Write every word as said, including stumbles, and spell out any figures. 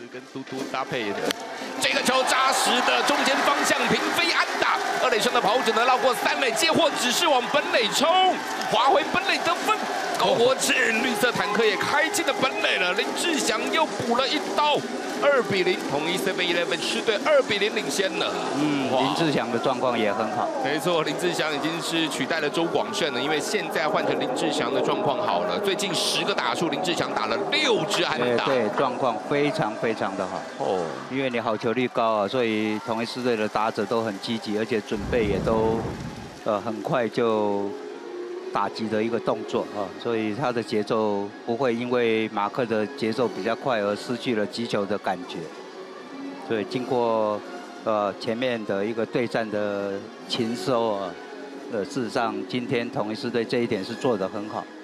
跟嘟嘟搭配的。这个球扎实的中间方向平飞安打，二垒上的跑者呢绕过三垒接获指示往本垒冲，滑回本垒得分。高国庆绿色坦克也开进了本垒了，林志祥又补了一刀。 二比零，统一 seven eleven 狮队二比零领先了。 嗯，林志祥的状况也很好。 没错，林志祥已经是取代了周广胜了，因为现在换成林志祥的状况好了。最近十个打数，林志祥打了六支安打， 对，状况非常非常的好。哦，因为你好球率高啊，所以统一狮队的打者都很积极，而且准备也都呃很快就。 打击的一个动作啊，所以他的节奏不会因为马克的节奏比较快而失去了击球的感觉。所以经过呃前面的一个对战的勤收啊，呃事实上今天统一狮队这一点是做得很好。